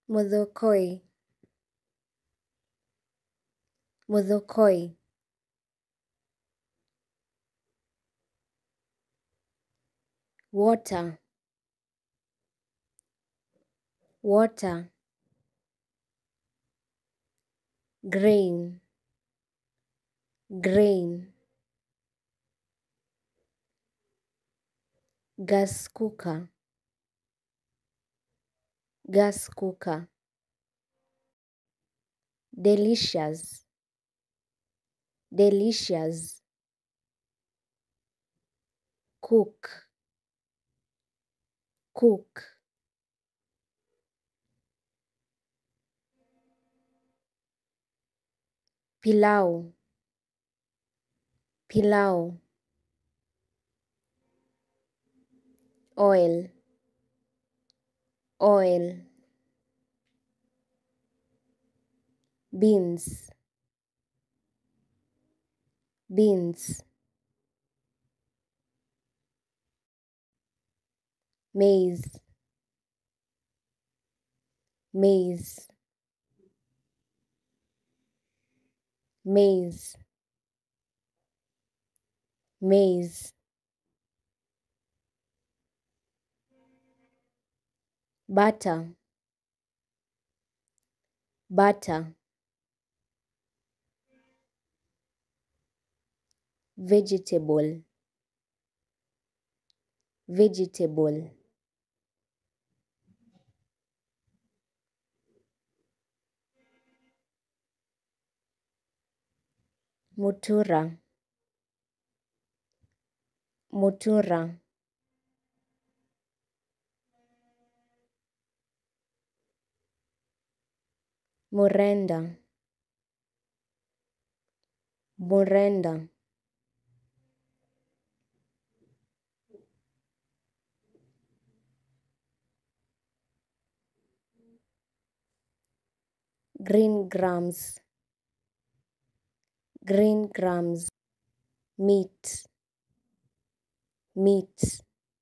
Muthokoi. Muthokoi. Water. Water. Grain. Grain. Gas cooker. Gas cooker. Delicious. Delicious. Cook. Cook. Pilau. Pilau. Oil. Oil. Beans. Beans. Maize. Maize. Maize. Maize. Butter. Butter. Vegetable. Vegetable. Mutura. Mutura. Murenda. Murenda. Green grams. Green grams. Meat. Meat.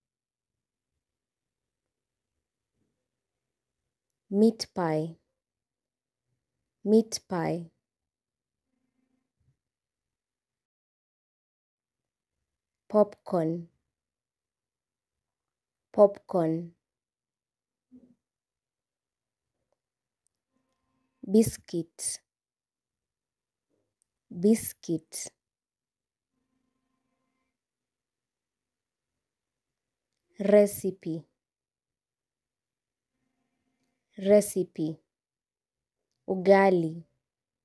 Meat pie. Meat pie. Popcorn. Popcorn. Biscuit. Biscuit. Recipe. Recipe. Ugali.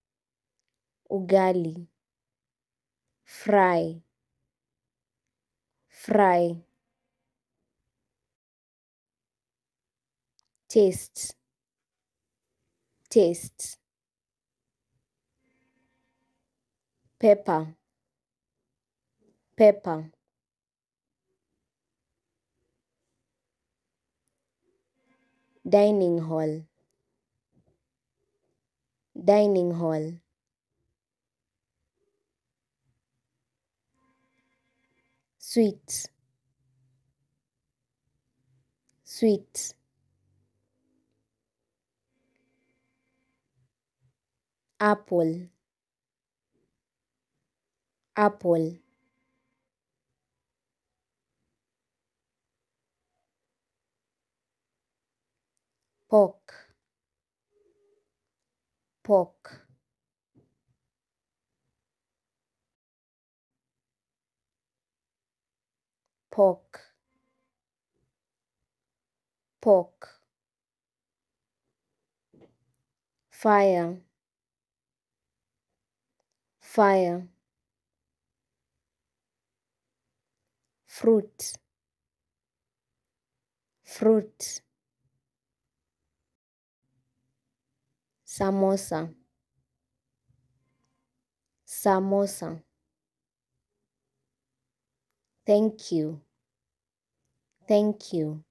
Ugali. Fry. Fry. Taste. Taste. Pepper. Pepper. Dining hall. Dining hall. Sweet. Sweet. Apple. Apple. Pork. Pork. Pork. Pork. Fire. Fire. Fruit. Fruit. Samosa. Samosa. Thank you. Thank you.